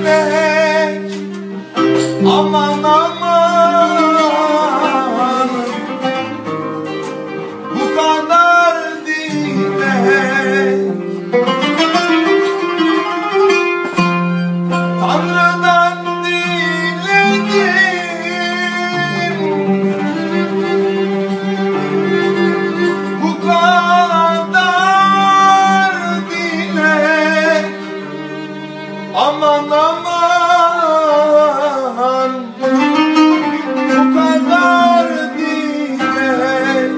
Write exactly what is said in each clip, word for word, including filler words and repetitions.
dilek, aman aman, bu kadar dilek. Tanrı'dan diledim, bu kadar dilek, aman aman, bu kadar dilek.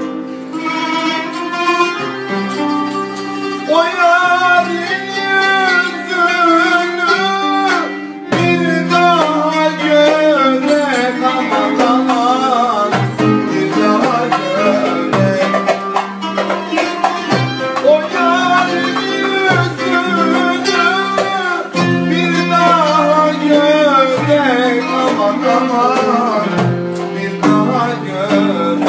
O yarın yüzünü bir daha görmek, aman aman, bir daha görmek. O yarın yüzünü bir daha görmek, aman aman, bir daha görmek.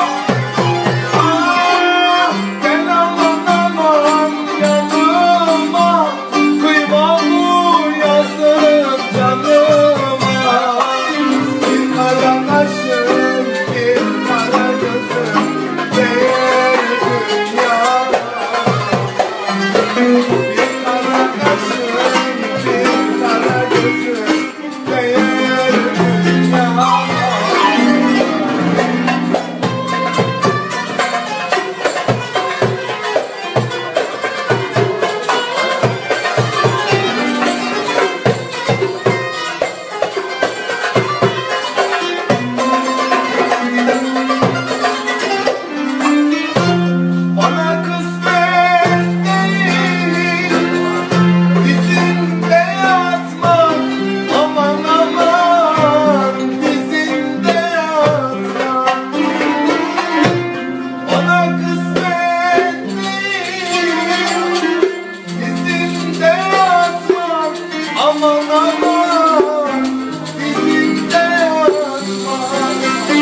Ah, gel aman aman yanıma, kıyma bu yazık canıma. Bir kara kaşın, bir kara gözün değer dünyada. Bir kara kaşın, bir kara gözün değer dünyada. Bana kısmet değil, dizinde yatmak, aman aman, dizinde yatmak. Bana kısmet değil, dizinde yatmak, aman aman, dizinde yatmak.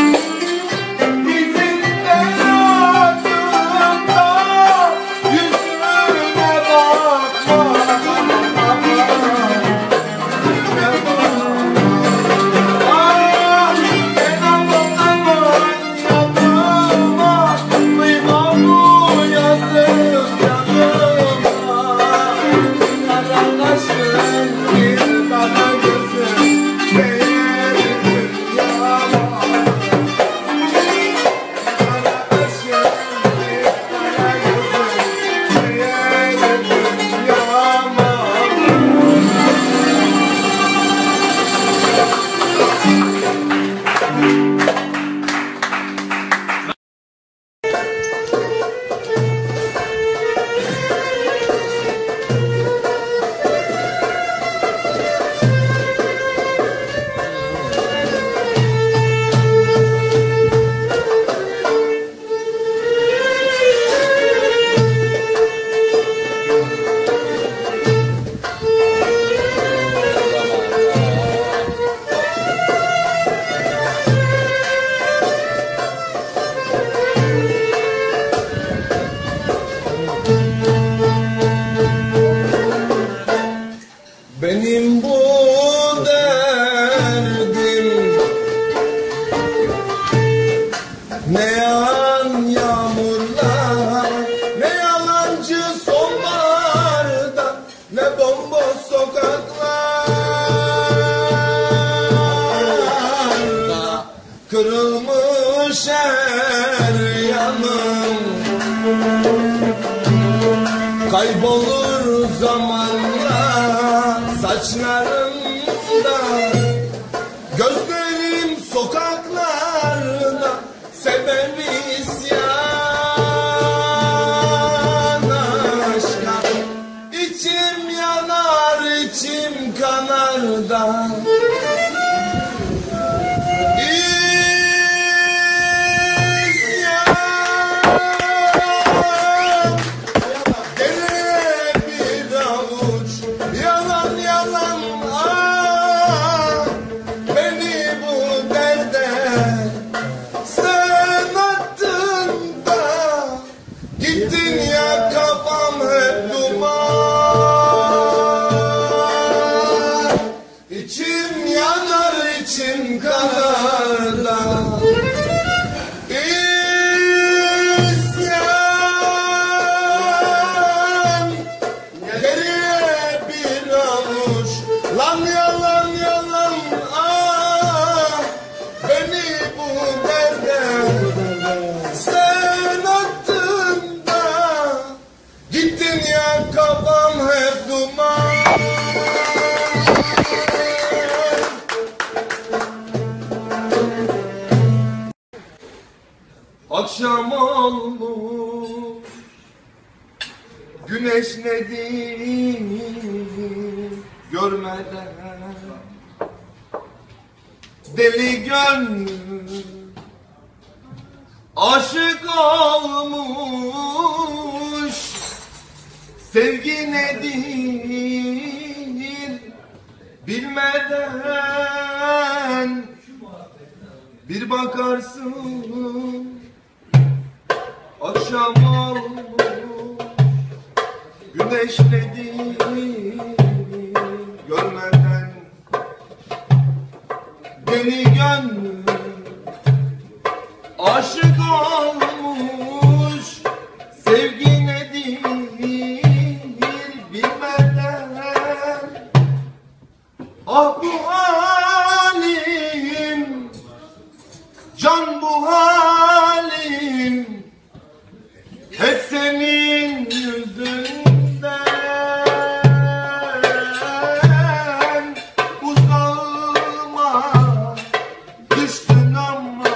Dizinde yattığında yüzüne bakmak, aman aman, yüzüne bakmak. Ah, gel aman aman yanıma, kıyma bu yazık canıma. Kara kaşın, bir kara gözün değer dünyama. Kara kaşın, bir kara gözün değer dünyama. Benim bu derdim ne yağan yağmurlar, ne yalancı sonbaharda, ne bomboş sokaklarda. Kırılmış her yanım, kaybolur zamanla saçlarımda. Gözlerim sokaklarda, sebebi isyan aşka. İçim yanar, içim kanar da. İsyan, gene bir avuç yalan yalan, ah, beni bu derde sen attın da gittin ya, kafam hep duman. bin kanarda İsyan geriye bir avuç lan yalan yalan ah beni bu derde sen attın da gittin ya kafam hep duman. Akşam olmuş, güneş nedir görmeden deli gönlüm aşık olmuş. Sevgi nedir bilmeden bir bakarsın. Akşam olmuş, güneş nedir görmeden deli gönlüm aşık olmuş. Sevgi nedir bilmeden ah bu halim, can bu halim hep senin yüzünden. Uzağıma düştün ama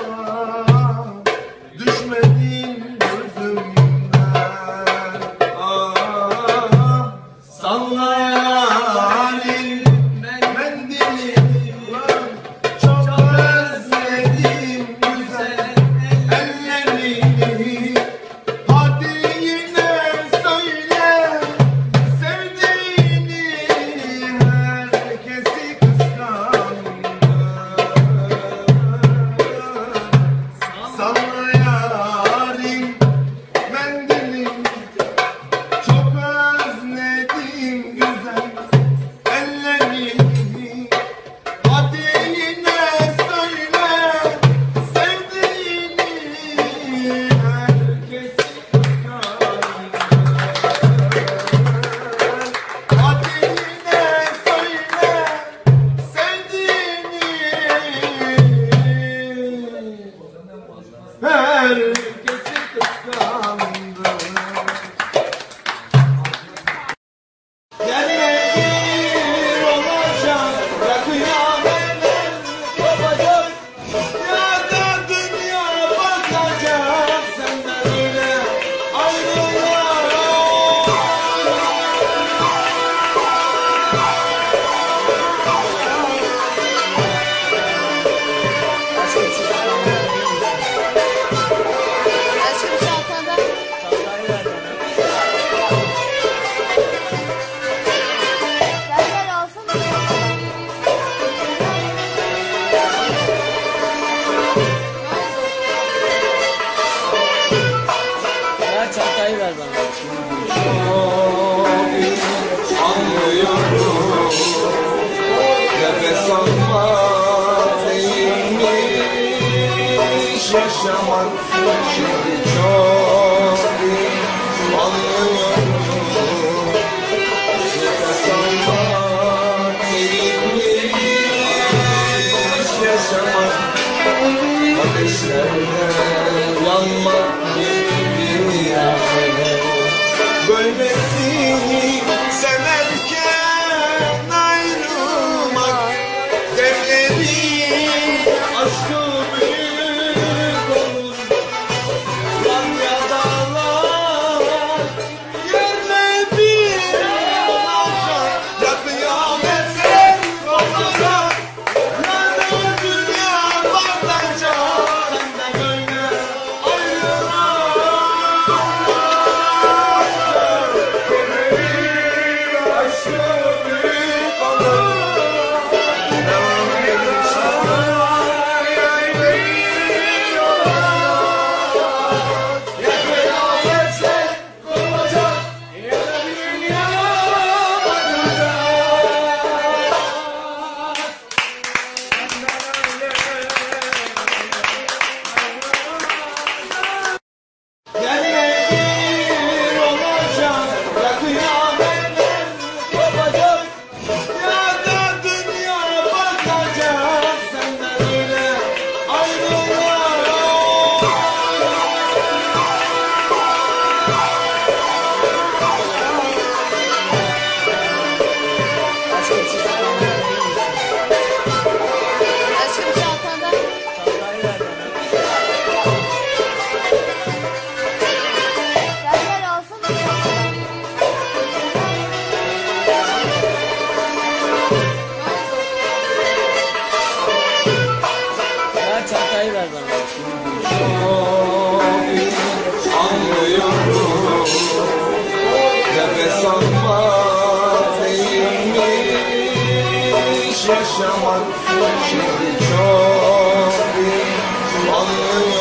düşmedin gözümden. Ah, salla yarim mendilini, çok özledim güzel ellerini. Hadi yine söyle sevdiğini, herkesi kıskandı. Salla yarim mendilini, çok özledim güzel ellerini. Hadi yine söyle sevdiğini, herkesi kıskandı. Hadi yine söyle sevdiğini, herkesi kıskandı. Gelmedi olacak ya kıyametler kopacak ya da dünya batacak senden öyle ayrılmak. Aşkım çantada. Senden alsana. Ver çantayı ver bana. Anlıyorum nefes almak neymiş yaşamak şimdi çok iyi anlıyorum. Nefes almak neymiş yaşamak, ateşlerde yanmak gibi yani. Böylesi severken ayrılmak, devlerin aşkı büyük olur. Lan ya dağlar yerle bir olacak, ya kıyametler kopacak, ya da dünya batacak senden böyle ayrılmak. yaşamak şimdi çok iyi. Vallahi